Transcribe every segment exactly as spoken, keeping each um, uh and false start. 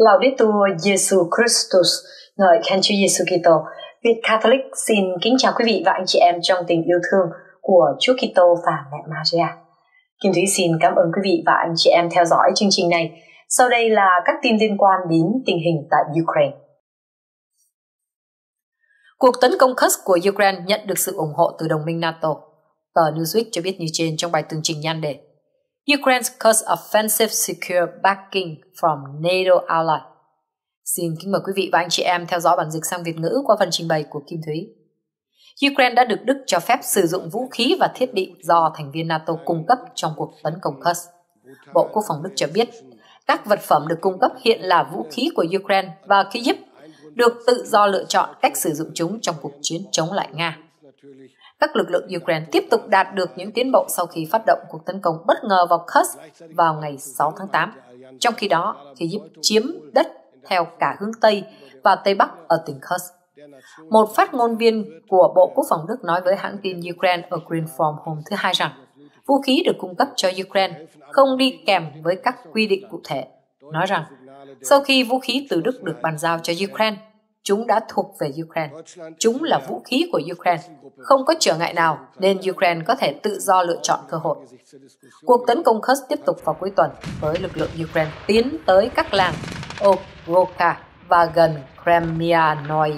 Laudetur Jesus Christus, ngợi khen Chúa Giêsu Kitô. Việt Catholic xin kính chào quý vị và anh chị em trong tình yêu thương của Chúa Kitô và Mẹ Maria. Kim Thúy xin cảm ơn quý vị và anh chị em theo dõi chương trình này. Sau đây là các tin liên quan đến tình hình tại Ukraine. Cuộc tấn công Kursk của Ukraine nhận được sự ủng hộ từ đồng minh NATO. Tờ Newsweek cho biết như trên trong bài tường trình nhan đề Ukraine's Kursk offensive secure backing from NATO ally. Xin kính mời quý vị và anh chị em theo dõi bản dịch sang Việt ngữ qua phần trình bày của Kim Thúy. Ukraine đã được Đức cho phép sử dụng vũ khí và thiết bị do thành viên NATO cung cấp trong cuộc tấn công Kursk. Bộ Quốc phòng Đức cho biết các vật phẩm được cung cấp hiện là vũ khí của Ukraine và Kyiv được tự do lựa chọn cách sử dụng chúng trong cuộc chiến chống lại Nga. Các lực lượng Ukraine tiếp tục đạt được những tiến bộ sau khi phát động cuộc tấn công bất ngờ vào Kursk vào ngày sáu tháng tám. Trong khi đó, Kyiv chiếm đất theo cả hướng Tây và Tây Bắc ở tỉnh Kursk. Một phát ngôn viên của Bộ Quốc phòng Đức nói với hãng tin Ukraine Ukrinform hôm thứ Hai rằng vũ khí được cung cấp cho Ukraine không đi kèm với các quy định cụ thể, nói rằng sau khi vũ khí từ Đức được bàn giao cho Ukraine, chúng đã thuộc về Ukraine. Chúng là vũ khí của Ukraine, không có trở ngại nào nên Ukraine có thể tự do lựa chọn cơ hội. Cuộc tấn công Kursk tiếp tục vào cuối tuần với lực lượng Ukraine tiến tới các làng Okrovka và gần Kremyannoye.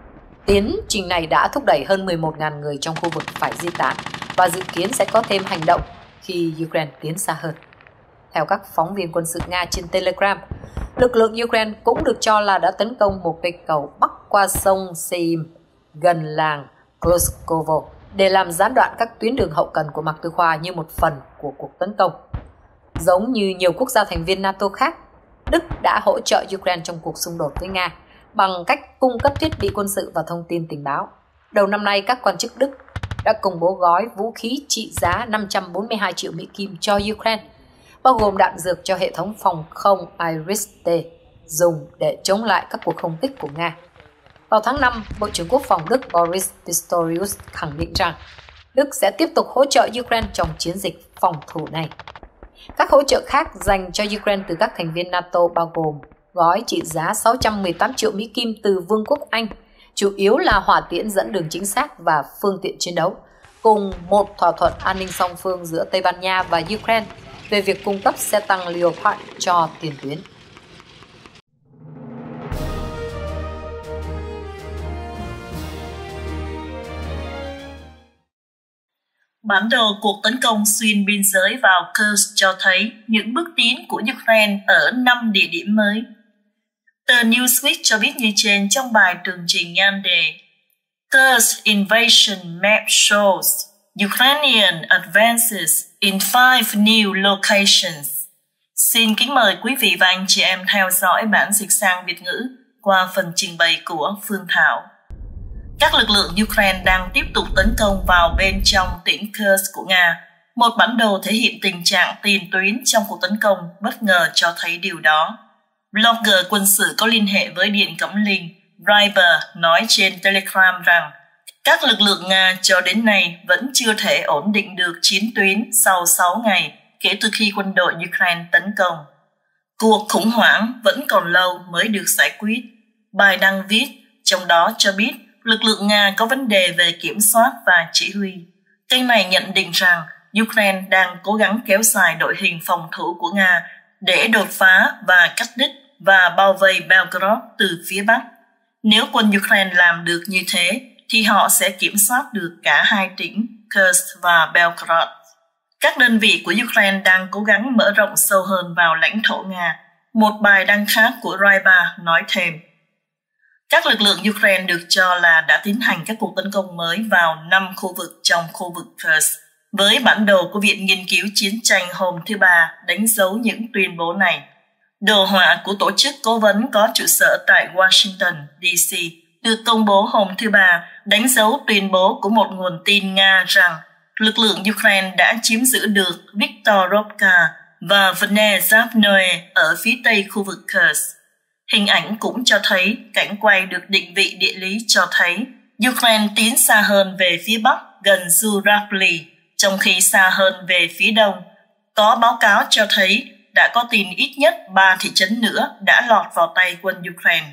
Tiến trình này đã thúc đẩy hơn mười một nghìn người trong khu vực phải di tản và dự kiến sẽ có thêm hành động khi Ukraine tiến xa hơn. Theo các phóng viên quân sự Nga trên Telegram, lực lượng Ukraine cũng được cho là đã tấn công một cây cầu bắc qua sông Seim gần làng Kloskovo để làm gián đoạn các tuyến đường hậu cần của Mạc Tư Khoa như một phần của cuộc tấn công. Giống như nhiều quốc gia thành viên NATO khác, Đức đã hỗ trợ Ukraine trong cuộc xung đột với Nga bằng cách cung cấp thiết bị quân sự và thông tin tình báo. Đầu năm nay, các quan chức Đức đã công bố gói vũ khí trị giá năm trăm bốn mươi hai triệu Mỹ Kim cho Ukraine, bao gồm đạn dược cho hệ thống phòng không Iris-T dùng để chống lại các cuộc không kích của Nga. Vào tháng năm, Bộ trưởng Quốc phòng Đức Boris Pistorius khẳng định rằng Đức sẽ tiếp tục hỗ trợ Ukraine trong chiến dịch phòng thủ này. Các hỗ trợ khác dành cho Ukraine từ các thành viên NATO bao gồm gói trị giá sáu trăm mười tám triệu Mỹ Kim từ Vương quốc Anh, chủ yếu là hỏa tiễn dẫn đường chính xác và phương tiện chiến đấu, cùng một thỏa thuận an ninh song phương giữa Tây Ban Nha và Ukraine về việc cung cấp xe tăng Leopard cho tiền tuyến. Bản đồ cuộc tấn công xuyên biên giới vào Kursk cho thấy những bước tiến của Ukraine ở năm địa điểm mới. Tờ Newsweek cho biết như trên trong bài tường trình nhan đề Kursk Invasion Map Shows Ukrainian Advances in five New Locations. Xin kính mời quý vị và anh chị em theo dõi bản dịch sang Việt ngữ qua phần trình bày của Phương Thảo. Các lực lượng Ukraine đang tiếp tục tấn công vào bên trong tỉnh Kursk của Nga. Một bản đồ thể hiện tình trạng tiền tuyến trong cuộc tấn công bất ngờ cho thấy điều đó. Blogger quân sự có liên hệ với Điện Cẩm Linh, Riber, nói trên Telegram rằng các lực lượng Nga cho đến nay vẫn chưa thể ổn định được chiến tuyến sau sáu ngày kể từ khi quân đội Ukraine tấn công. Cuộc khủng hoảng vẫn còn lâu mới được giải quyết. Bài đăng viết trong đó cho biết lực lượng Nga có vấn đề về kiểm soát và chỉ huy. Kênh này nhận định rằng Ukraine đang cố gắng kéo dài đội hình phòng thủ của Nga để đột phá và cắt đứt và bao vây Belgorod từ phía Bắc. Nếu quân Ukraine làm được như thế, thì họ sẽ kiểm soát được cả hai tỉnh Kursk và Belgorod. Các đơn vị của Ukraine đang cố gắng mở rộng sâu hơn vào lãnh thổ Nga. Một bài đăng khác của Ryba nói thêm. Các lực lượng Ukraine được cho là đã tiến hành các cuộc tấn công mới vào năm khu vực trong khu vực Kursk. Với bản đồ của Viện Nghiên cứu Chiến tranh hôm thứ Ba đánh dấu những tuyên bố này. Đồ họa của tổ chức cố vấn có trụ sở tại Washington, D C được công bố hôm thứ Ba đánh dấu tuyên bố của một nguồn tin Nga rằng lực lượng Ukraine đã chiếm giữ được Viktorovka và Vnezapnoe ở phía tây khu vực Kursk. Hình ảnh cũng cho thấy cảnh quay được định vị địa lý cho thấy Ukraine tiến xa hơn về phía bắc gần Zurapli, trong khi xa hơn về phía đông. Có báo cáo cho thấy đã có tin ít nhất ba thị trấn nữa đã lọt vào tay quân Ukraine.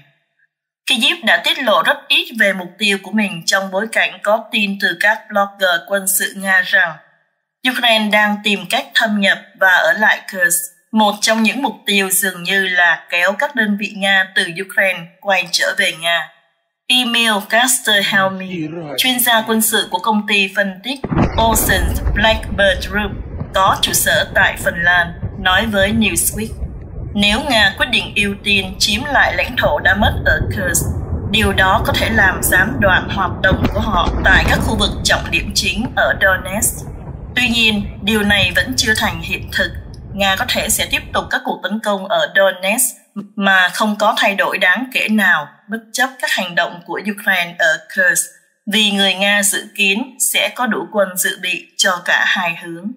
Kyiv đã tiết lộ rất ít về mục tiêu của mình trong bối cảnh có tin từ các blogger quân sự Nga rằng Ukraine đang tìm cách thâm nhập và ở lại Kursk, một trong những mục tiêu dường như là kéo các đơn vị Nga từ Ukraine quay trở về Nga. Emil Kasterhelmy, chuyên gia quân sự của công ty phân tích Ocean Blackbird Group, có trụ sở tại Phần Lan, nói với Newsweek, nếu Nga quyết định ưu tiên chiếm lại lãnh thổ đã mất ở Kursk, điều đó có thể làm gián đoạn hoạt động của họ tại các khu vực trọng điểm chính ở Donetsk. Tuy nhiên, điều này vẫn chưa thành hiện thực. Nga có thể sẽ tiếp tục các cuộc tấn công ở Donetsk mà không có thay đổi đáng kể nào bất chấp các hành động của Ukraine ở Kursk, vì người Nga dự kiến sẽ có đủ quân dự bị cho cả hai hướng.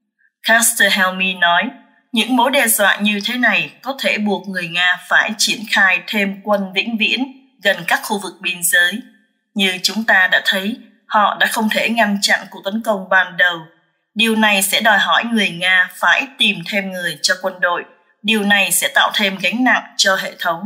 Kasterhelmy nói, những mối đe dọa như thế này có thể buộc người Nga phải triển khai thêm quân vĩnh viễn gần các khu vực biên giới. Như chúng ta đã thấy, họ đã không thể ngăn chặn cuộc tấn công ban đầu. Điều này sẽ đòi hỏi người Nga phải tìm thêm người cho quân đội. Điều này sẽ tạo thêm gánh nặng cho hệ thống.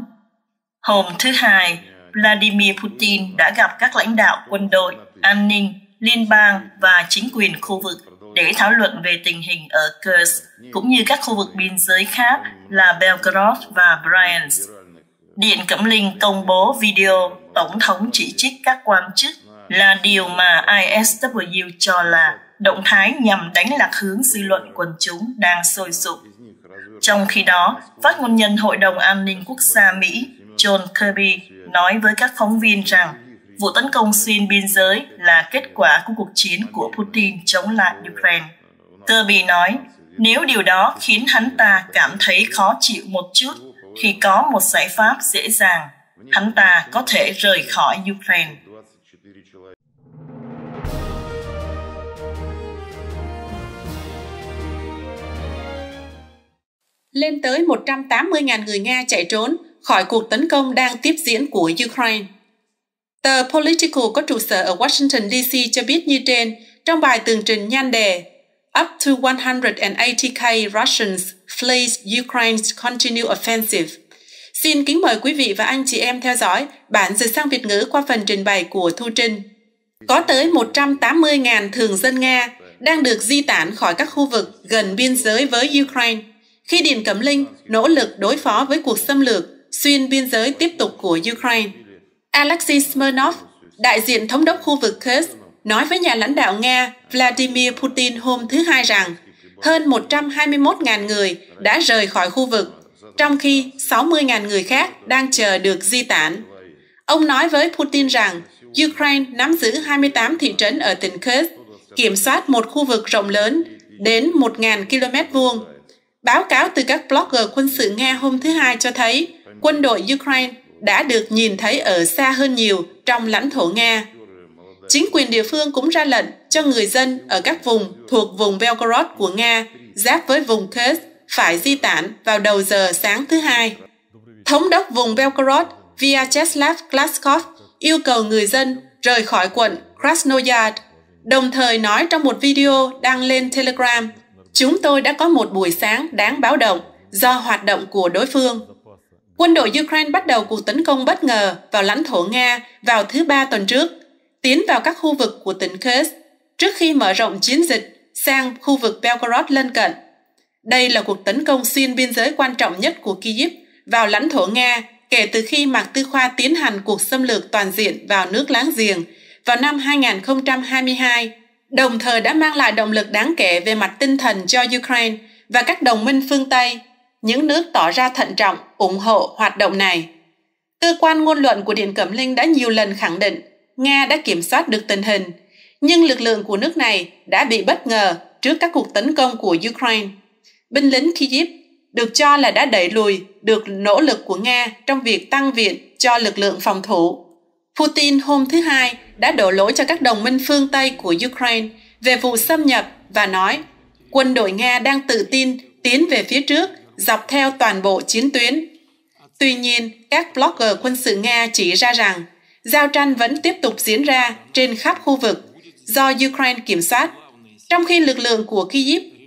Hôm thứ Hai, Vladimir Putin đã gặp các lãnh đạo quân đội, an ninh, liên bang và chính quyền khu vực để thảo luận về tình hình ở Kursk, cũng như các khu vực biên giới khác là Belgorod và Bryansk. Điện Kremlin công bố video Tổng thống chỉ trích các quan chức là điều mà i ét vê cho là động thái nhằm đánh lạc hướng dư luận quần chúng đang sôi sục. Trong khi đó, phát ngôn nhân Hội đồng An ninh Quốc gia Mỹ John Kirby nói với các phóng viên rằng vụ tấn công xuyên biên giới là kết quả của cuộc chiến của Putin chống lại Ukraine. Kirby nói, nếu điều đó khiến hắn ta cảm thấy khó chịu một chút, thì có một giải pháp dễ dàng. Hắn ta có thể rời khỏi Ukraine. Lên tới một trăm tám mươi nghìn người Nga chạy trốn khỏi cuộc tấn công đang tiếp diễn của Ukraine. Tờ Political có trụ sở ở Washington, D C cho biết như trên trong bài tường trình nhan đề Up to one hundred eighty K Russians flee Ukraine's continued offensive. Xin kính mời quý vị và anh chị em theo dõi bản dịch sang Việt ngữ qua phần trình bày của Thu Trinh. Có tới một trăm tám mươi nghìn thường dân Nga đang được di tản khỏi các khu vực gần biên giới với Ukraine, khi Điện Kremlin nỗ lực đối phó với cuộc xâm lược xuyên biên giới tiếp tục của Ukraine. Alexei Smirnov, đại diện thống đốc khu vực Kursk, nói với nhà lãnh đạo Nga Vladimir Putin hôm thứ Hai rằng hơn một trăm hai mươi mốt nghìn người đã rời khỏi khu vực, trong khi sáu mươi nghìn người khác đang chờ được di tản. Ông nói với Putin rằng Ukraine nắm giữ hai mươi tám thị trấn ở tỉnh Kursk, kiểm soát một khu vực rộng lớn đến một nghìn ki lô mét vuông. Báo cáo từ các blogger quân sự Nga hôm thứ Hai cho thấy quân đội Ukraine đã được nhìn thấy ở xa hơn nhiều trong lãnh thổ Nga. Chính quyền địa phương cũng ra lệnh cho người dân ở các vùng thuộc vùng Belgorod của Nga giáp với vùng Kursk phải di tản vào đầu giờ sáng thứ Hai. Thống đốc vùng Belgorod Vyacheslav Glazkov yêu cầu người dân rời khỏi quận Krasnoyarsk, đồng thời nói trong một video đăng lên Telegram, chúng tôi đã có một buổi sáng đáng báo động do hoạt động của đối phương. Quân đội Ukraine bắt đầu cuộc tấn công bất ngờ vào lãnh thổ Nga vào thứ Ba tuần trước, tiến vào các khu vực của tỉnh Kursk, trước khi mở rộng chiến dịch sang khu vực Belgorod lân cận. Đây là cuộc tấn công xuyên biên giới quan trọng nhất của Kyiv vào lãnh thổ Nga kể từ khi Mạc Tư Khoa tiến hành cuộc xâm lược toàn diện vào nước láng giềng vào năm hai nghìn không trăm hai mươi hai, đồng thời đã mang lại động lực đáng kể về mặt tinh thần cho Ukraine và các đồng minh phương Tây, những nước tỏ ra thận trọng ủng hộ hoạt động này. Cơ quan ngôn luận của Điện Kremlin đã nhiều lần khẳng định Nga đã kiểm soát được tình hình, nhưng lực lượng của nước này đã bị bất ngờ trước các cuộc tấn công của Ukraine. Binh lính Kyiv được cho là đã đẩy lùi được nỗ lực của Nga trong việc tăng viện cho lực lượng phòng thủ. Putin hôm thứ Hai đã đổ lỗi cho các đồng minh phương Tây của Ukraine về vụ xâm nhập và nói quân đội Nga đang tự tin tiến về phía trước dọc theo toàn bộ chiến tuyến. Tuy nhiên, các blogger quân sự Nga chỉ ra rằng giao tranh vẫn tiếp tục diễn ra trên khắp khu vực do Ukraine kiểm soát, trong khi lực lượng của Kyiv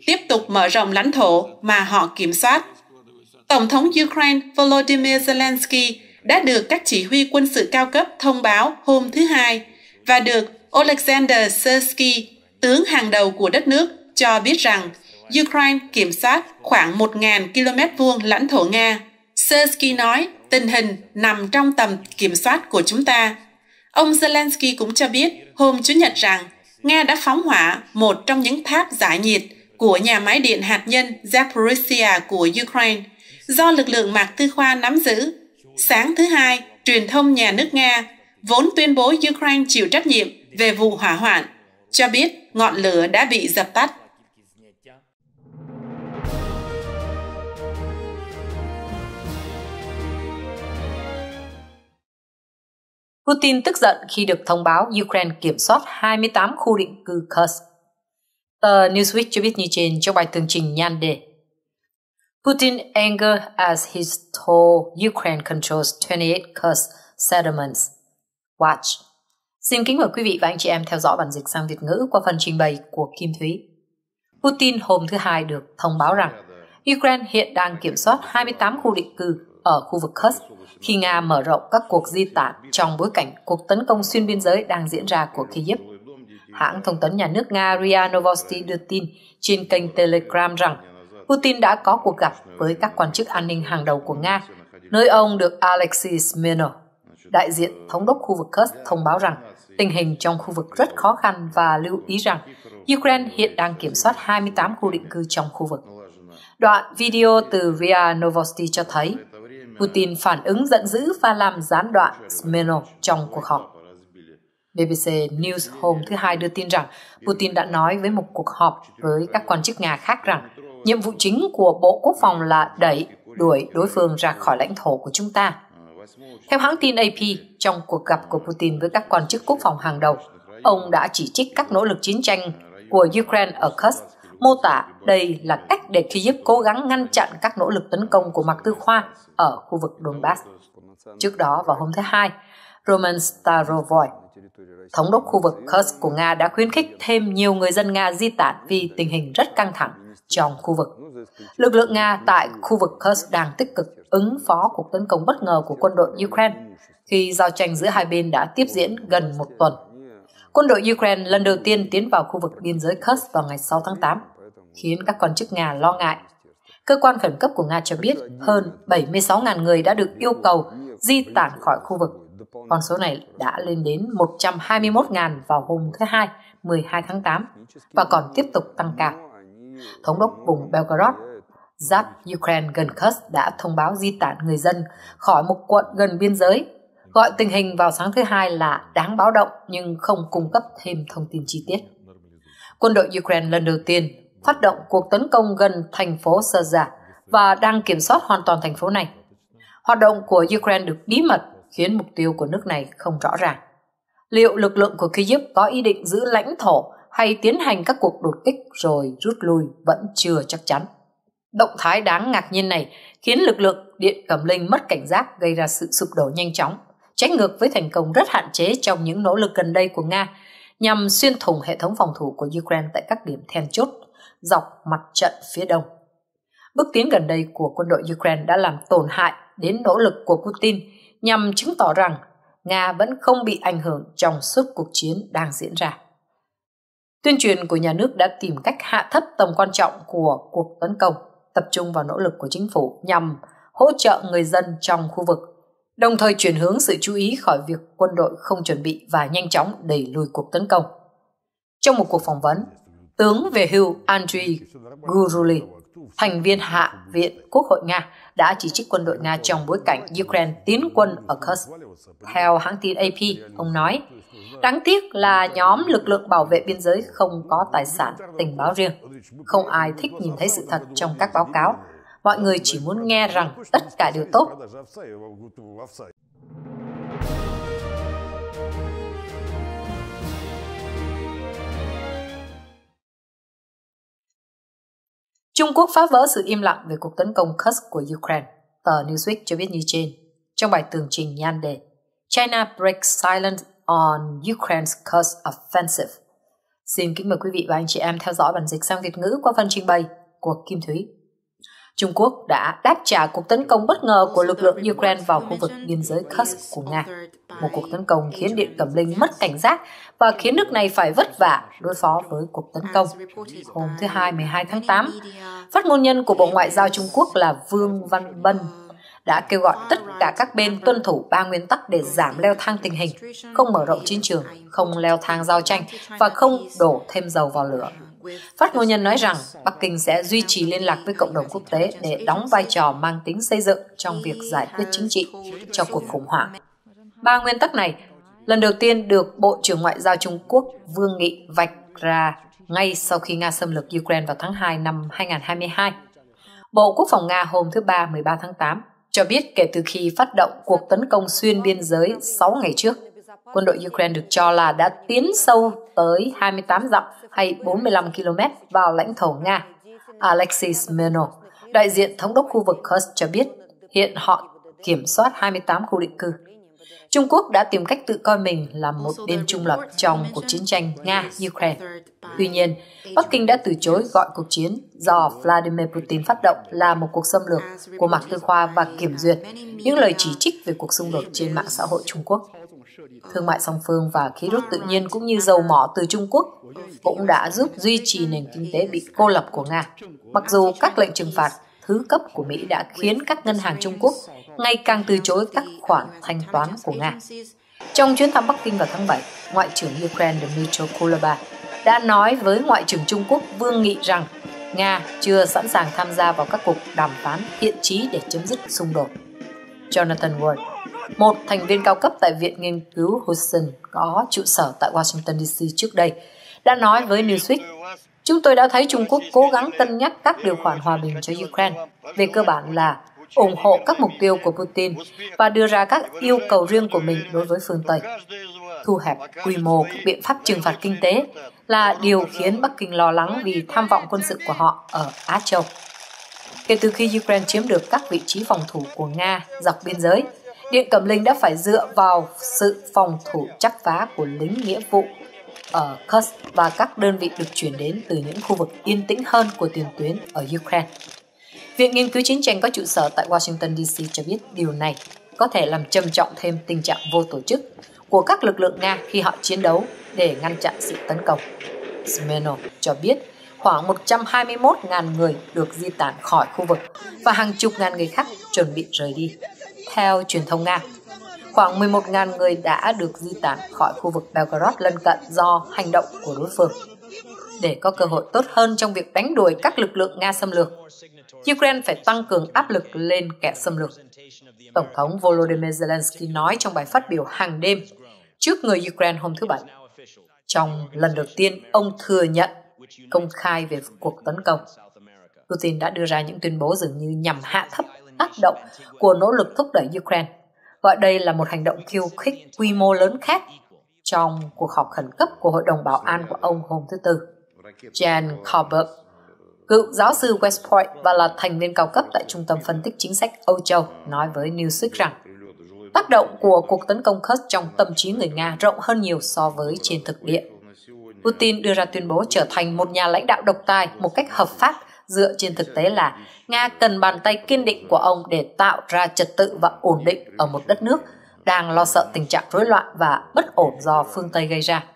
tiếp tục mở rộng lãnh thổ mà họ kiểm soát. Tổng thống Ukraine Volodymyr Zelensky đã được các chỉ huy quân sự cao cấp thông báo hôm thứ Hai và được Oleksandr Syrsky, tướng hàng đầu của đất nước, cho biết rằng Ukraine kiểm soát khoảng một nghìn ki lô mét vuông lãnh thổ Nga. Syrsky nói, tình hình nằm trong tầm kiểm soát của chúng ta. Ông Zelensky cũng cho biết hôm Chủ nhật rằng Nga đã phóng hỏa một trong những tháp giải nhiệt của nhà máy điện hạt nhân Zaporizhzhia của Ukraine, do lực lượng Mạc Tư Khoa nắm giữ. Sáng thứ Hai, truyền thông nhà nước Nga, vốn tuyên bố Ukraine chịu trách nhiệm về vụ hỏa hoạn, cho biết ngọn lửa đã bị dập tắt. Putin tức giận khi được thông báo Ukraine kiểm soát hai mươi tám khu định cư Kursk. Tờ Newsweek cho biết như trên trong bài tường trình nhan đề Putin anger as he told Ukraine controls twenty-eight Kursk settlements. Watch. Xin kính mời quý vị và anh chị em theo dõi bản dịch sang Việt ngữ qua phần trình bày của Kim Thúy. Putin hôm thứ Hai được thông báo rằng Ukraine hiện đang kiểm soát hai mươi tám khu định cư ở khu vực Kursk khi Nga mở rộng các cuộc di tản trong bối cảnh cuộc tấn công xuyên biên giới đang diễn ra của Kyiv. Hãng thông tấn nhà nước Nga rê a Novosti đưa tin trên kênh Telegram rằng Putin đã có cuộc gặp với các quan chức an ninh hàng đầu của Nga, nơi ông được Alexei Smirnov, đại diện thống đốc khu vực Kursk, thông báo rằng tình hình trong khu vực rất khó khăn và lưu ý rằng Ukraine hiện đang kiểm soát hai mươi tám khu định cư trong khu vực. Đoạn video từ rê a Novosti cho thấy Putin phản ứng giận dữ và làm gián đoạn Smirnov trong cuộc họp. bê bê xê News hôm thứ Hai đưa tin rằng Putin đã nói với một cuộc họp với các quan chức Nga khác rằng nhiệm vụ chính của Bộ Quốc phòng là đẩy, đuổi đối phương ra khỏi lãnh thổ của chúng ta. Theo hãng tin a pê, trong cuộc gặp của Putin với các quan chức quốc phòng hàng đầu, ông đã chỉ trích các nỗ lực chiến tranh của Ukraine ở Kursk, mô tả đây là cách để Kyiv cố gắng ngăn chặn các nỗ lực tấn công của Mạc Tư Khoa ở khu vực Donbass. Trước đó, vào hôm thứ Hai, Roman Starovoy, thống đốc khu vực Kursk của Nga, đã khuyến khích thêm nhiều người dân Nga di tản vì tình hình rất căng thẳng trong khu vực. Lực lượng Nga tại khu vực Kursk đang tích cực ứng phó cuộc tấn công bất ngờ của quân đội Ukraine khi giao tranh giữa hai bên đã tiếp diễn gần một tuần. Quân đội Ukraine lần đầu tiên tiến vào khu vực biên giới Kursk vào ngày sáu tháng tám, khiến các quan chức Nga lo ngại. Cơ quan khẩn cấp của Nga cho biết hơn bảy mươi sáu nghìn người đã được yêu cầu di tản khỏi khu vực. Con số này đã lên đến một trăm hai mươi mốt nghìn vào hôm thứ Hai, mười hai tháng tám, và còn tiếp tục tăng cao. Thống đốc vùng Belgorod, giáp Ukraine gần Kursk, đã thông báo di tản người dân khỏi một quận gần biên giới, gọi tình hình vào sáng thứ Hai là đáng báo động nhưng không cung cấp thêm thông tin chi tiết. Quân đội Ukraine lần đầu tiên phát động cuộc tấn công gần thành phố Sudzha và đang kiểm soát hoàn toàn thành phố này. Hoạt động của Ukraine được bí mật khiến mục tiêu của nước này không rõ ràng. Liệu lực lượng của Kyiv có ý định giữ lãnh thổ hay tiến hành các cuộc đột kích rồi rút lui vẫn chưa chắc chắn. Động thái đáng ngạc nhiên này khiến lực lượng Điện Kremlin mất cảnh giác, gây ra sự sụp đổ nhanh chóng, trái ngược với thành công rất hạn chế trong những nỗ lực gần đây của Nga nhằm xuyên thủng hệ thống phòng thủ của Ukraine tại các điểm then chốt dọc mặt trận phía đông. Bước tiến gần đây của quân đội Ukraine đã làm tổn hại đến nỗ lực của Putin nhằm chứng tỏ rằng Nga vẫn không bị ảnh hưởng trong suốt cuộc chiến đang diễn ra. Tuyên truyền của nhà nước đã tìm cách hạ thấp tầm quan trọng của cuộc tấn công, tập trung vào nỗ lực của chính phủ nhằm hỗ trợ người dân trong khu vực, đồng thời chuyển hướng sự chú ý khỏi việc quân đội không chuẩn bị và nhanh chóng đẩy lùi cuộc tấn công. Trong một cuộc phỏng vấn, tướng về hưu Andriy Guruli, thành viên Hạ viện Quốc hội Nga, đã chỉ trích quân đội Nga trong bối cảnh Ukraine tiến quân ở Kursk. Theo hãng tin a pê, ông nói, đáng tiếc là nhóm lực lượng bảo vệ biên giới không có tài sản tình báo riêng. Không ai thích nhìn thấy sự thật trong các báo cáo. Mọi người chỉ muốn nghe rằng tất cả đều tốt. Trung Quốc phá vỡ sự im lặng về cuộc tấn công Kursk của Ukraine. Tờ Newsweek cho biết như trên, trong bài tường trình nhan đề China breaks silence on Ukraine's Kursk offensive. Xin kính mời quý vị và anh chị em theo dõi bản dịch sang Việt ngữ qua phần trình bày của Kim Thúy. Trung Quốc đã đáp trả cuộc tấn công bất ngờ của lực lượng Ukraine vào khu vực biên giới Kursk của Nga. Một cuộc tấn công khiến Điện Cẩm Linh mất cảnh giác và khiến nước này phải vất vả đối phó với cuộc tấn công. Hôm thứ Hai mười hai tháng tám, phát ngôn nhân của Bộ Ngoại giao Trung Quốc là Vương Văn Bân đã kêu gọi tất cả các bên tuân thủ ba nguyên tắc để giảm leo thang tình hình, không mở rộng chiến trường, không leo thang giao tranh và không đổ thêm dầu vào lửa. Phát ngôn nhân nói rằng Bắc Kinh sẽ duy trì liên lạc với cộng đồng quốc tế để đóng vai trò mang tính xây dựng trong việc giải quyết chính trị cho cuộc khủng hoảng. Ba nguyên tắc này lần đầu tiên được Bộ trưởng Ngoại giao Trung Quốc Vương Nghị vạch ra ngay sau khi Nga xâm lược Ukraine vào tháng hai năm hai nghìn không trăm hai mươi hai. Bộ Quốc phòng Nga hôm thứ Ba mười ba tháng tám cho biết kể từ khi phát động cuộc tấn công xuyên biên giới sáu ngày trước, quân đội Ukraine được cho là đã tiến sâu tới hai mươi tám dặm hay bốn mươi lăm ki lô mét vào lãnh thổ Nga. Alexei Smenov, đại diện thống đốc khu vực Kursk cho biết hiện họ kiểm soát hai mươi tám khu định cư. Trung Quốc đã tìm cách tự coi mình là một bên trung lập trong cuộc chiến tranh Nga-Ukraine. Tuy nhiên, Bắc Kinh đã từ chối gọi cuộc chiến do Vladimir Putin phát động là một cuộc xâm lược của Mạc Tư Khoa và kiểm duyệt những lời chỉ trích về cuộc xung đột trên mạng xã hội Trung Quốc. Thương mại song phương và khí đốt tự nhiên cũng như dầu mỏ từ Trung Quốc cũng đã giúp duy trì nền kinh tế bị cô lập của Nga, mặc dù các lệnh trừng phạt thứ cấp của Mỹ đã khiến các ngân hàng Trung Quốc ngày càng từ chối các khoản thanh toán của Nga. Trong chuyến thăm Bắc Kinh vào tháng bảy, Ngoại trưởng Ukraine Dmytro Kuleba đã nói với Ngoại trưởng Trung Quốc Vương Nghị rằng Nga chưa sẵn sàng tham gia vào các cuộc đàm phán thiện chí để chấm dứt xung đột. Jonathan Ward, một thành viên cao cấp tại Viện Nghiên cứu Hudson có trụ sở tại Washington D C trước đây, đã nói với Newsweek: "Chúng tôi đã thấy Trung Quốc cố gắng cân nhắc các điều khoản hòa bình cho Ukraine, về cơ bản là ủng hộ các mục tiêu của Putin và đưa ra các yêu cầu riêng của mình đối với phương Tây. Thu hẹp quy mô các biện pháp trừng phạt kinh tế là điều khiến Bắc Kinh lo lắng vì tham vọng quân sự của họ ở Á Châu." Kể từ khi Ukraine chiếm được các vị trí phòng thủ của Nga dọc biên giới, Điện Cẩm Linh đã phải dựa vào sự phòng thủ chắc phá của lính nghĩa vụ ở Kursk và các đơn vị được chuyển đến từ những khu vực yên tĩnh hơn của tiền tuyến ở Ukraine. Viện Nghiên cứu Chiến tranh có trụ sở tại Washington D C cho biết điều này có thể làm trầm trọng thêm tình trạng vô tổ chức của các lực lượng Nga khi họ chiến đấu để ngăn chặn sự tấn công. Smenov cho biết khoảng một trăm hai mươi mốt nghìn người được di tản khỏi khu vực và hàng chục ngàn người khác chuẩn bị rời đi. Theo truyền thông Nga, khoảng mười một nghìn người đã được di tản khỏi khu vực Belgorod lân cận do hành động của đối phương. Để có cơ hội tốt hơn trong việc đánh đuổi các lực lượng Nga xâm lược, Ukraine phải tăng cường áp lực lên kẻ xâm lược. Tổng thống Volodymyr Zelensky nói trong bài phát biểu hàng đêm trước người Ukraine hôm thứ Bảy. Trong lần đầu tiên, ông thừa nhận công khai về cuộc tấn công. Putin đã đưa ra những tuyên bố dường như nhằm hạ thấp tác động của nỗ lực thúc đẩy Ukraine, gọi đây là một hành động khiêu khích quy mô lớn khác trong cuộc họp khẩn cấp của Hội đồng Bảo an của ông hôm thứ Tư. Jan Kalberg, cựu giáo sư West Point và là thành viên cao cấp tại Trung tâm Phân tích Chính sách Âu Châu, nói với Newsweek rằng tác động của cuộc tấn công Kursk trong tâm trí người Nga rộng hơn nhiều so với trên thực địa. Putin đưa ra tuyên bố trở thành một nhà lãnh đạo độc tài một cách hợp pháp dựa trên thực tế là Nga cần bàn tay kiên định của ông để tạo ra trật tự và ổn định ở một đất nước đang lo sợ tình trạng rối loạn và bất ổn do phương Tây gây ra.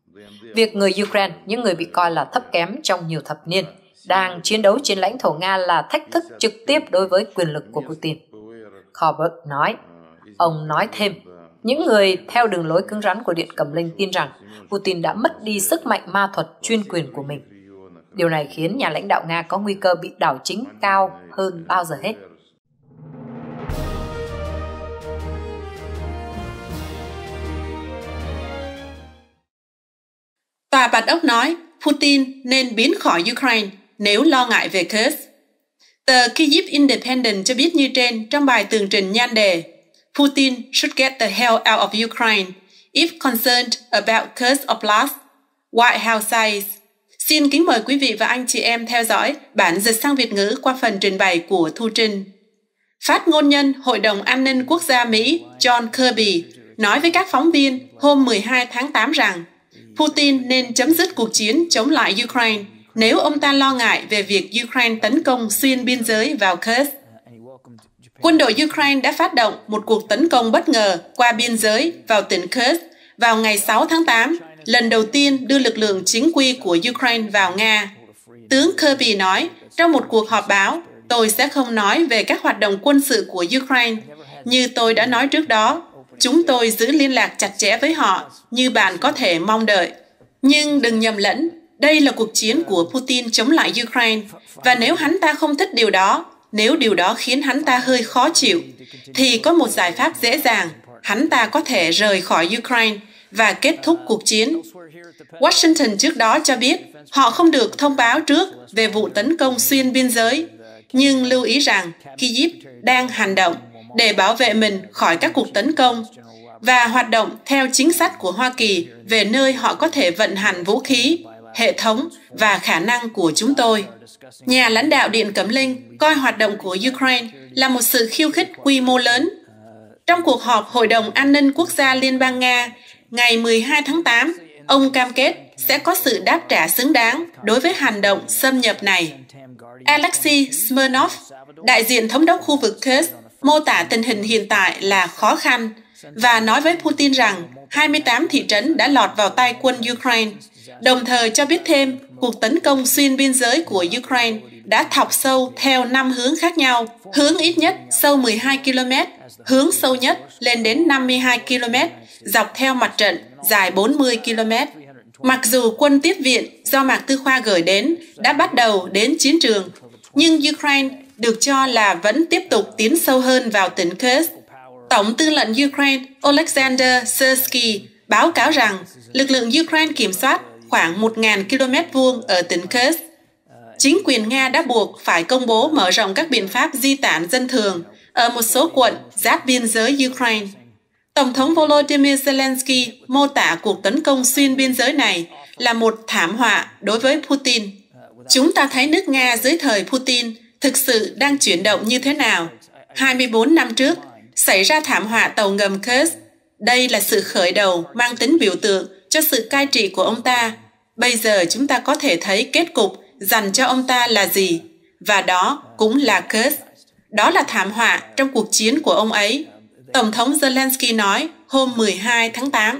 Việc người Ukraine, những người bị coi là thấp kém trong nhiều thập niên, đang chiến đấu trên lãnh thổ Nga là thách thức trực tiếp đối với quyền lực của Putin. Kalberg nói. Ông nói thêm, những người theo đường lối cứng rắn của Điện Cẩm Linh tin rằng Putin đã mất đi sức mạnh ma thuật chuyên quyền của mình. Điều này khiến nhà lãnh đạo Nga có nguy cơ bị đảo chính cao hơn bao giờ hết. Tòa Bạch Ốc nói Putin nên biến khỏi Ukraine nếu lo ngại về Kursk. Tờ Kyiv Independent cho biết như trên trong bài tường trình nhan đề Putin should get the hell out of Ukraine if concerned about Kursk Oblast, White House says. Xin kính mời quý vị và anh chị em theo dõi bản dịch sang Việt ngữ qua phần trình bày của Thu Trinh. Phát ngôn nhân Hội đồng An ninh Quốc gia Mỹ John Kirby nói với các phóng viên hôm mười hai tháng tám rằng Putin nên chấm dứt cuộc chiến chống lại Ukraine nếu ông ta lo ngại về việc Ukraine tấn công xuyên biên giới vào Kursk. Quân đội Ukraine đã phát động một cuộc tấn công bất ngờ qua biên giới vào tỉnh Kursk vào ngày sáu tháng tám, lần đầu tiên đưa lực lượng chính quy của Ukraine vào Nga. Tướng Kirby nói trong một cuộc họp báo, tôi sẽ không nói về các hoạt động quân sự của Ukraine. Như tôi đã nói trước đó, chúng tôi giữ liên lạc chặt chẽ với họ như bạn có thể mong đợi. Nhưng đừng nhầm lẫn, đây là cuộc chiến của Putin chống lại Ukraine, và nếu hắn ta không thích điều đó, nếu điều đó khiến hắn ta hơi khó chịu, thì có một giải pháp dễ dàng, hắn ta có thể rời khỏi Ukraine và kết thúc cuộc chiến. Washington trước đó cho biết họ không được thông báo trước về vụ tấn công xuyên biên giới, nhưng lưu ý rằng Kyiv đang hành động để bảo vệ mình khỏi các cuộc tấn công và hoạt động theo chính sách của Hoa Kỳ về nơi họ có thể vận hành vũ khí, hệ thống và khả năng của chúng tôi. Nhà lãnh đạo Điện Cẩm Linh coi hoạt động của Ukraine là một sự khiêu khích quy mô lớn. Trong cuộc họp Hội đồng An ninh Quốc gia Liên bang Nga, ngày mười hai tháng tám, ông cam kết sẽ có sự đáp trả xứng đáng đối với hành động xâm nhập này. Alexei Smirnov, đại diện thống đốc khu vực Kursk, mô tả tình hình hiện tại là khó khăn và nói với Putin rằng hai mươi tám thị trấn đã lọt vào tay quân Ukraine, đồng thời cho biết thêm cuộc tấn công xuyên biên giới của Ukraine đã thọc sâu theo năm hướng khác nhau, hướng ít nhất sâu mười hai ki lô mét, hướng sâu nhất lên đến năm mươi hai ki lô mét, dọc theo mặt trận dài bốn mươi ki lô mét. Mặc dù quân tiếp viện do Mạc Tư Khoa gửi đến đã bắt đầu đến chiến trường, nhưng Ukraine được cho là vẫn tiếp tục tiến sâu hơn vào tỉnh Kursk. Tổng tư lệnh Ukraine Oleksandr Syrsky báo cáo rằng lực lượng Ukraine kiểm soát khoảng một nghìn ki lô mét vuông ở tỉnh Kursk. Chính quyền Nga đã buộc phải công bố mở rộng các biện pháp di tản dân thường ở một số quận giáp biên giới Ukraine. Tổng thống Volodymyr Zelensky mô tả cuộc tấn công xuyên biên giới này là một thảm họa đối với Putin. Chúng ta thấy nước Nga dưới thời Putin thực sự đang chuyển động như thế nào. hai mươi bốn năm trước, xảy ra thảm họa tàu ngầm Kursk. Đây là sự khởi đầu mang tính biểu tượng cho sự cai trị của ông ta. Bây giờ chúng ta có thể thấy kết cục dành cho ông ta là gì, và đó cũng là Kursk. Đó là thảm họa trong cuộc chiến của ông ấy, Tổng thống Zelensky nói hôm mười hai tháng tám.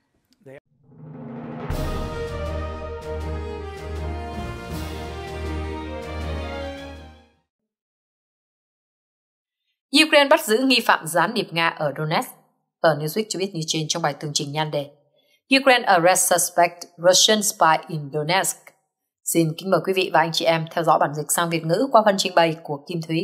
Ukraine bắt giữ nghi phạm gián điệp Nga ở Donetsk. Tờ Newsweek cho biết như trên trong bài tường trình nhan đề Ukraine arrests suspect Russian spy in Donetsk. Xin kính mời quý vị và anh chị em theo dõi bản dịch sang Việt ngữ qua phần trình bày của Kim Thúy.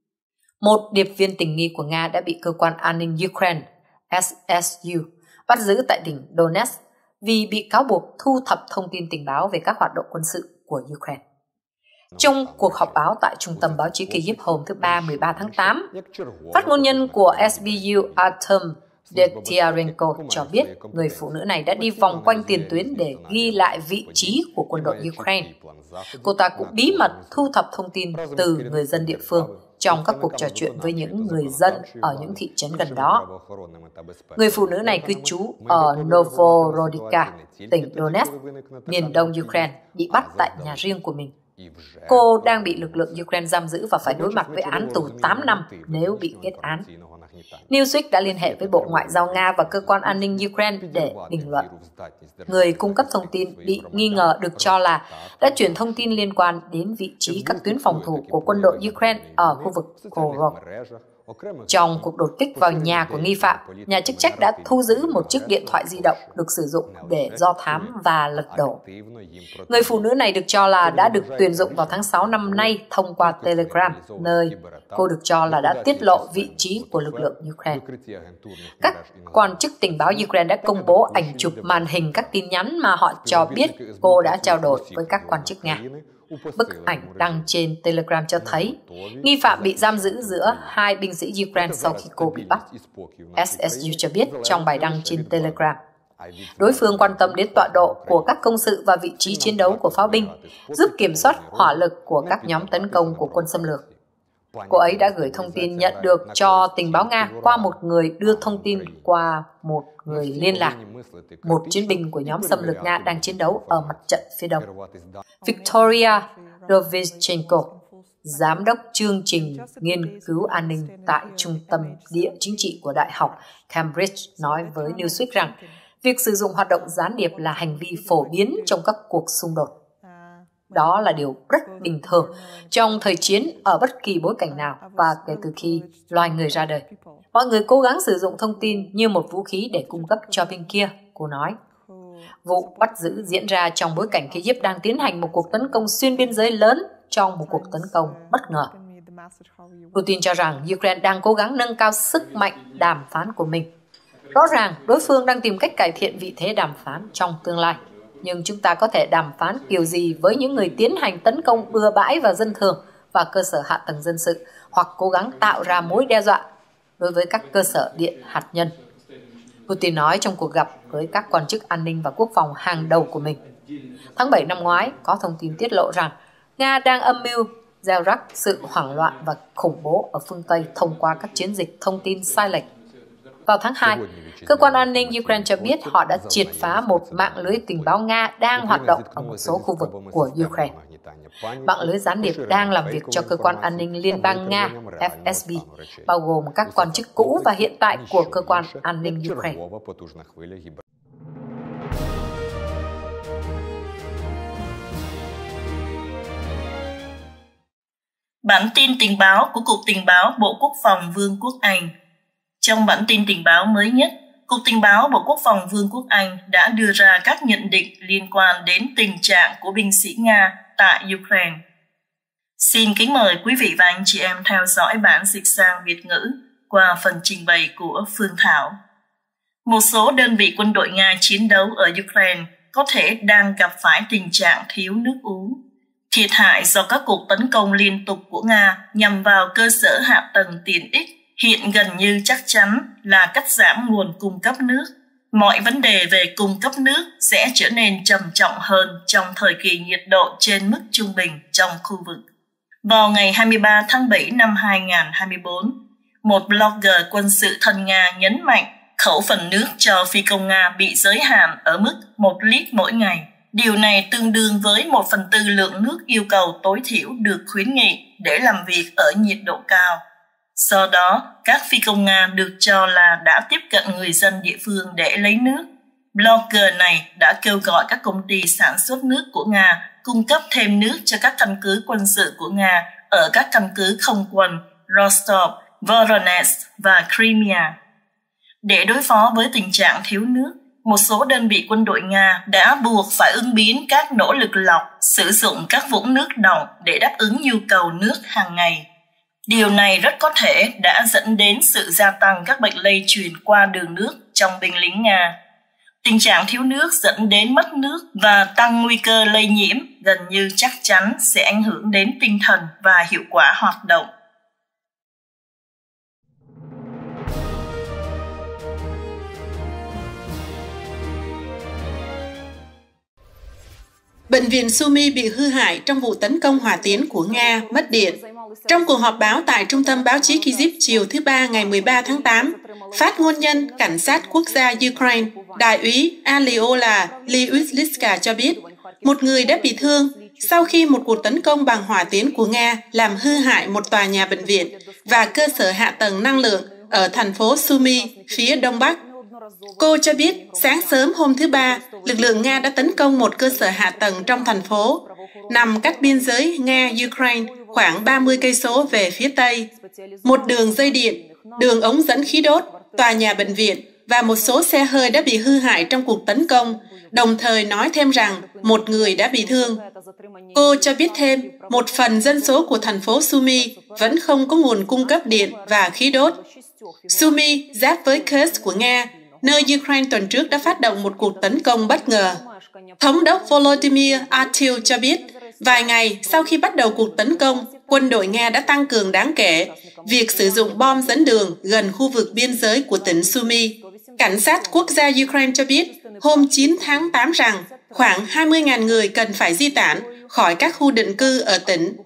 Một điệp viên tình nghi của Nga đã bị cơ quan an ninh Ukraine S S U bắt giữ tại tỉnh Donetsk vì bị cáo buộc thu thập thông tin tình báo về các hoạt động quân sự của Ukraine. Trong cuộc họp báo tại Trung tâm Báo chí Kyiv hôm thứ Ba mười ba tháng tám, phát ngôn nhân của S B U Artem Detiarenko cho biết người phụ nữ này đã đi vòng quanh tiền tuyến để ghi lại vị trí của quân đội Ukraine. Cô ta cũng bí mật thu thập thông tin từ người dân địa phương trong các cuộc trò chuyện với những người dân ở những thị trấn gần đó. Người phụ nữ này cư trú ở Novorodika, tỉnh Donetsk, miền đông Ukraine, bị bắt tại nhà riêng của mình. Cô đang bị lực lượng Ukraine giam giữ và phải đối mặt với án tù tám năm nếu bị kết án. Newsweek đã liên hệ với Bộ Ngoại giao Nga và Cơ quan An ninh Ukraine để bình luận. Người cung cấp thông tin bị nghi ngờ được cho là đã chuyển thông tin liên quan đến vị trí các tuyến phòng thủ của quân đội Ukraine ở khu vực Korov. Trong cuộc đột kích vào nhà của nghi phạm, nhà chức trách đã thu giữ một chiếc điện thoại di động được sử dụng để do thám và lật đổ. Người phụ nữ này được cho là đã được tuyển dụng vào tháng sáu năm nay thông qua Telegram, nơi cô được cho là đã tiết lộ vị trí của lực lượng Ukraine. Các quan chức tình báo Ukraine đã công bố ảnh chụp màn hình các tin nhắn mà họ cho biết cô đã trao đổi với các quan chức Nga. Bức ảnh đăng trên Telegram cho thấy nghi phạm bị giam giữ giữa hai binh sĩ Ukraine sau khi cô bị bắt. S S U cho biết trong bài đăng trên Telegram, đối phương quan tâm đến tọa độ của các công sự và vị trí chiến đấu của pháo binh, giúp kiểm soát hỏa lực của các nhóm tấn công của quân xâm lược. Cô ấy đã gửi thông tin nhận được cho tình báo Nga qua một người đưa thông tin qua một người liên lạc, một chiến binh của nhóm xâm lược Nga đang chiến đấu ở mặt trận phía đông. Victoria Rovichenko, Giám đốc chương trình nghiên cứu an ninh tại Trung tâm Địa chính trị của Đại học Cambridge, nói với Newsweek rằng việc sử dụng hoạt động gián điệp là hành vi phổ biến trong các cuộc xung đột. Đó là điều rất bình thường trong thời chiến ở bất kỳ bối cảnh nào và kể từ khi loài người ra đời. Mọi người cố gắng sử dụng thông tin như một vũ khí để cung cấp cho bên kia, cô nói. Vụ bắt giữ diễn ra trong bối cảnh Kyiv đang tiến hành một cuộc tấn công xuyên biên giới lớn trong một cuộc tấn công bất ngờ. Putin cho rằng Ukraine đang cố gắng nâng cao sức mạnh đàm phán của mình. Rõ ràng, đối phương đang tìm cách cải thiện vị thế đàm phán trong tương lai. Nhưng chúng ta có thể đàm phán kiểu gì với những người tiến hành tấn công bừa bãi vào dân thường và cơ sở hạ tầng dân sự, hoặc cố gắng tạo ra mối đe dọa đối với các cơ sở điện hạt nhân? Putin nói trong cuộc gặp với các quan chức an ninh và quốc phòng hàng đầu của mình. Tháng bảy năm ngoái, có thông tin tiết lộ rằng Nga đang âm mưu gieo rắc sự hoảng loạn và khủng bố ở phương Tây thông qua các chiến dịch thông tin sai lệch. Vào tháng hai, cơ quan an ninh Ukraine cho biết họ đã triệt phá một mạng lưới tình báo Nga đang hoạt động ở một số khu vực của Ukraine. Mạng lưới gián điệp đang làm việc cho cơ quan an ninh liên bang Nga F S B, bao gồm các quan chức cũ và hiện tại của cơ quan an ninh Ukraine. Bản tin tình báo của Cục Tình báo Bộ Quốc phòng Vương quốc Anh. Trong bản tin tình báo mới nhất, Cục Tình báo Bộ Quốc phòng Vương quốc Anh đã đưa ra các nhận định liên quan đến tình trạng của binh sĩ Nga tại Ukraine. Xin kính mời quý vị và anh chị em theo dõi bản dịch sang Việt ngữ qua phần trình bày của Phương Thảo. Một số đơn vị quân đội Nga chiến đấu ở Ukraine có thể đang gặp phải tình trạng thiếu nước uống. Thiệt hại do các cuộc tấn công liên tục của Nga nhằm vào cơ sở hạ tầng tiện ích hiện gần như chắc chắn là cắt giảm nguồn cung cấp nước. Mọi vấn đề về cung cấp nước sẽ trở nên trầm trọng hơn trong thời kỳ nhiệt độ trên mức trung bình trong khu vực. Vào ngày hai mươi ba tháng bảy năm hai nghìn không trăm hai mươi tư, một blogger quân sự thân Nga nhấn mạnh khẩu phần nước cho phi công Nga bị giới hạn ở mức một lít mỗi ngày. Điều này tương đương với một phần tư lượng nước yêu cầu tối thiểu được khuyến nghị để làm việc ở nhiệt độ cao. Do đó, các phi công Nga được cho là đã tiếp cận người dân địa phương để lấy nước. Blogger này đã kêu gọi các công ty sản xuất nước của Nga cung cấp thêm nước cho các căn cứ quân sự của Nga ở các căn cứ không quân Rostov, Voronezh và Crimea. Để đối phó với tình trạng thiếu nước, một số đơn vị quân đội Nga đã buộc phải ứng biến các nỗ lực lọc, sử dụng các vũng nước đọng để đáp ứng nhu cầu nước hàng ngày. Điều này rất có thể đã dẫn đến sự gia tăng các bệnh lây truyền qua đường nước trong binh lính Nga. Tình trạng thiếu nước dẫn đến mất nước và tăng nguy cơ lây nhiễm gần như chắc chắn sẽ ảnh hưởng đến tinh thần và hiệu quả hoạt động. Bệnh viện Sumy bị hư hại trong vụ tấn công hỏa tiến của Nga, mất điện. Trong cuộc họp báo tại Trung tâm Báo chí Kyiv chiều thứ Ba ngày mười ba tháng tám, phát ngôn nhân Cảnh sát Quốc gia Ukraine, Đại úy Aliola Lyulyska cho biết, một người đã bị thương sau khi một cuộc tấn công bằng hỏa tiến của Nga làm hư hại một tòa nhà bệnh viện và cơ sở hạ tầng năng lượng ở thành phố Sumy, phía đông bắc. Cô cho biết, sáng sớm hôm thứ Ba, lực lượng Nga đã tấn công một cơ sở hạ tầng trong thành phố, nằm cách biên giới Nga-Ukraine khoảng ba mươi cây số về phía Tây. Một đường dây điện, đường ống dẫn khí đốt, tòa nhà bệnh viện và một số xe hơi đã bị hư hại trong cuộc tấn công, đồng thời nói thêm rằng một người đã bị thương. Cô cho biết thêm, một phần dân số của thành phố Sumy vẫn không có nguồn cung cấp điện và khí đốt. Sumy giáp với Kursk của Nga, nơi Ukraine tuần trước đã phát động một cuộc tấn công bất ngờ. Thống đốc Volodymyr Atil cho biết, vài ngày sau khi bắt đầu cuộc tấn công, quân đội Nga đã tăng cường đáng kể việc sử dụng bom dẫn đường gần khu vực biên giới của tỉnh Sumy. Cảnh sát Quốc gia Ukraine cho biết hôm chín tháng tám rằng khoảng hai mươi nghìn người cần phải di tản khỏi các khu định cư ở tỉnh.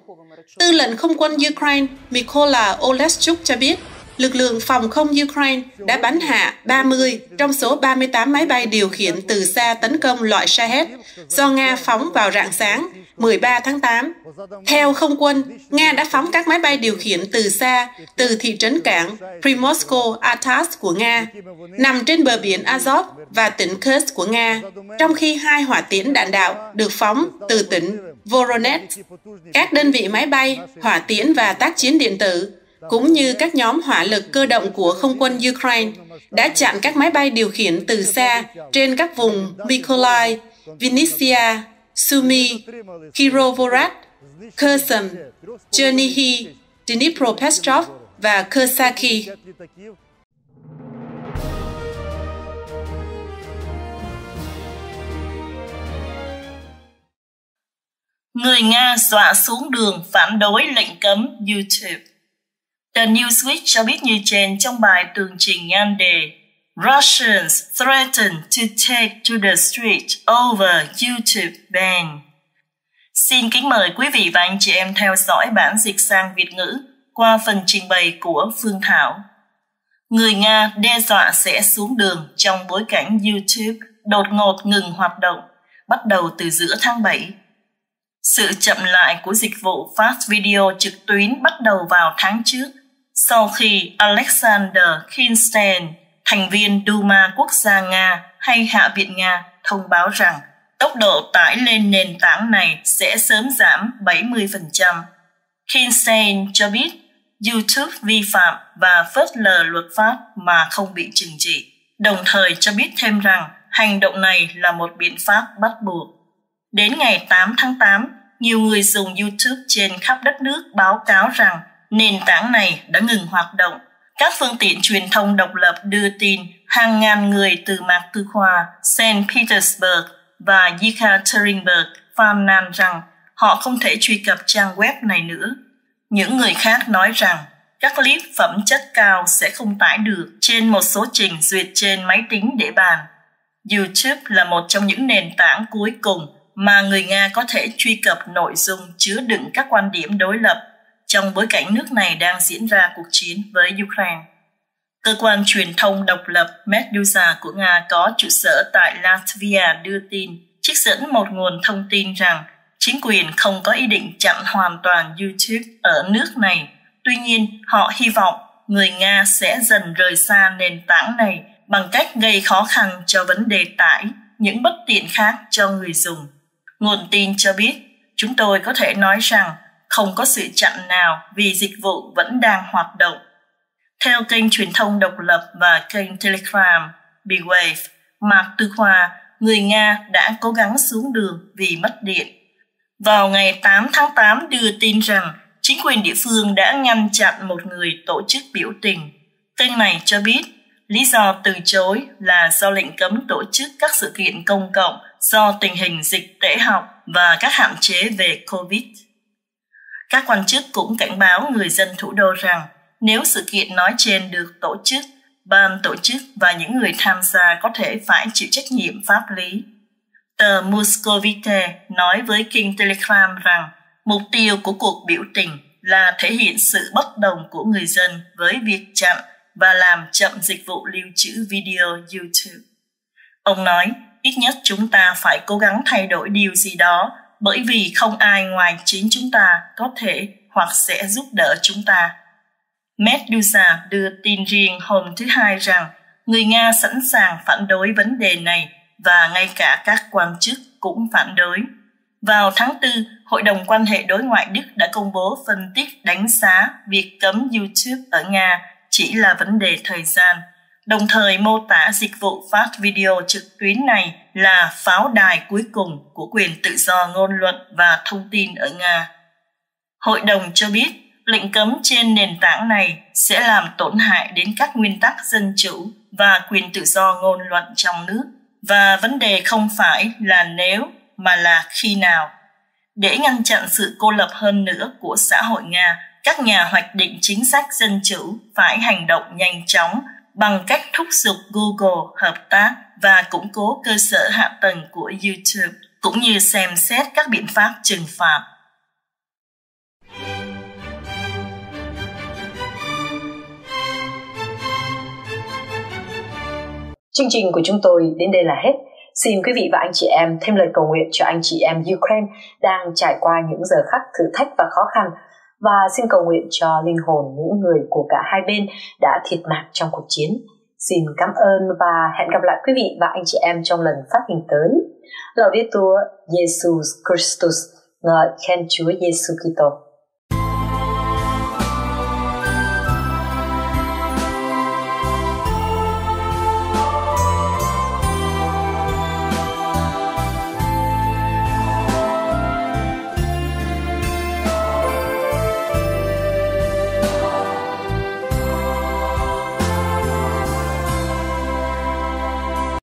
Tư lệnh không quân Ukraine Mykola Oleshchuk cho biết, lực lượng phòng không Ukraine đã bắn hạ ba mươi trong số ba mươi tám máy bay điều khiển từ xa tấn công loại Shahed do Nga phóng vào rạng sáng mười ba tháng tám. Theo không quân, Nga đã phóng các máy bay điều khiển từ xa từ thị trấn cảng Primorsko-Atas của Nga, nằm trên bờ biển Azov và tỉnh Kursk của Nga, trong khi hai hỏa tiễn đạn đạo được phóng từ tỉnh Voronezh. Các đơn vị máy bay, hỏa tiễn và tác chiến điện tử, cũng như các nhóm hỏa lực cơ động của không quân Ukraine đã chặn các máy bay điều khiển từ xa trên các vùng Mykolaiv, Vinnytsia, Sumy, Kirovohrad, Kherson, Chernihiv, Dnipropetrovsk và Kherson. Người Nga dọa xuống đường phản đối lệnh cấm YouTube. The Newsweek cho biết như trên trong bài tường trình nhan đề Russians threaten to take to the street over YouTube ban. Xin kính mời quý vị và anh chị em theo dõi bản dịch sang Việt ngữ qua phần trình bày của Phương Thảo. Người Nga đe dọa sẽ xuống đường trong bối cảnh YouTube đột ngột ngừng hoạt động bắt đầu từ giữa tháng bảy. Sự chậm lại của dịch vụ phát video trực tuyến bắt đầu vào tháng trước, sau khi Alexander Kinshtein, thành viên Duma Quốc gia Nga hay Hạ viện Nga, thông báo rằng tốc độ tải lên nền tảng này sẽ sớm giảm bảy mươi phần trăm. Kinshtein cho biết YouTube vi phạm và phớt lờ luật pháp mà không bị trừng trị, đồng thời cho biết thêm rằng hành động này là một biện pháp bắt buộc. Đến ngày tám tháng tám, nhiều người dùng YouTube trên khắp đất nước báo cáo rằng nền tảng này đã ngừng hoạt động. Các phương tiện truyền thông độc lập đưa tin hàng ngàn người từ Mạc Tư Khoa, Saint Petersburg và Yekaterinburg phàn nàn rằng họ không thể truy cập trang web này nữa. Những người khác nói rằng các clip phẩm chất cao sẽ không tải được trên một số trình duyệt trên máy tính để bàn. YouTube là một trong những nền tảng cuối cùng mà người Nga có thể truy cập nội dung chứa đựng các quan điểm đối lập trong bối cảnh nước này đang diễn ra cuộc chiến với Ukraine. Cơ quan truyền thông độc lập Meduza của Nga có trụ sở tại Latvia đưa tin, trích dẫn một nguồn thông tin rằng chính quyền không có ý định chặn hoàn toàn YouTube ở nước này. Tuy nhiên, họ hy vọng người Nga sẽ dần rời xa nền tảng này bằng cách gây khó khăn cho vấn đề tải những bất tiện khác cho người dùng. Nguồn tin cho biết, chúng tôi có thể nói rằng không có sự chặn nào vì dịch vụ vẫn đang hoạt động. Theo kênh truyền thông độc lập và kênh Telegram B-Wave, Mạc Tư Khoa, người Nga đã cố gắng xuống đường vì mất điện. Vào ngày tám tháng tám đưa tin rằng chính quyền địa phương đã ngăn chặn một người tổ chức biểu tình. Kênh này cho biết lý do từ chối là do lệnh cấm tổ chức các sự kiện công cộng do tình hình dịch tễ học và các hạn chế về Covid. Các quan chức cũng cảnh báo người dân thủ đô rằng nếu sự kiện nói trên được tổ chức, ban tổ chức và những người tham gia có thể phải chịu trách nhiệm pháp lý. Tờ Moscovite nói với kênh Telegram rằng mục tiêu của cuộc biểu tình là thể hiện sự bất đồng của người dân với việc chặn và làm chậm dịch vụ lưu trữ video YouTube. Ông nói, ít nhất chúng ta phải cố gắng thay đổi điều gì đó bởi vì không ai ngoài chính chúng ta có thể hoặc sẽ giúp đỡ chúng ta. Meduza đưa tin riêng hôm thứ Hai rằng người Nga sẵn sàng phản đối vấn đề này và ngay cả các quan chức cũng phản đối. Vào tháng tư, Hội đồng quan hệ đối ngoại Đức đã công bố phân tích đánh giá việc cấm YouTube ở Nga chỉ là vấn đề thời gian, đồng thời mô tả dịch vụ phát video trực tuyến này là pháo đài cuối cùng của quyền tự do ngôn luận và thông tin ở Nga. Hội đồng cho biết lệnh cấm trên nền tảng này sẽ làm tổn hại đến các nguyên tắc dân chủ và quyền tự do ngôn luận trong nước, và vấn đề không phải là nếu mà là khi nào. Để ngăn chặn sự cô lập hơn nữa của xã hội Nga, các nhà hoạch định chính sách dân chủ phải hành động nhanh chóng bằng cách thúc giục Google hợp tác và củng cố cơ sở hạ tầng của YouTube, cũng như xem xét các biện pháp trừng phạt. Chương trình của chúng tôi đến đây là hết. Xin quý vị và anh chị em thêm lời cầu nguyện cho anh chị em Ukraine đang trải qua những giờ khắc thử thách và khó khăn, và xin cầu nguyện cho linh hồn những người của cả hai bên đã thiệt mạng trong cuộc chiến. Xin cảm ơn và hẹn gặp lại quý vị và anh chị em trong lần phát hình tới. Laudetur Jesus Christus, ngợi khen Chúa Giêsu Kitô.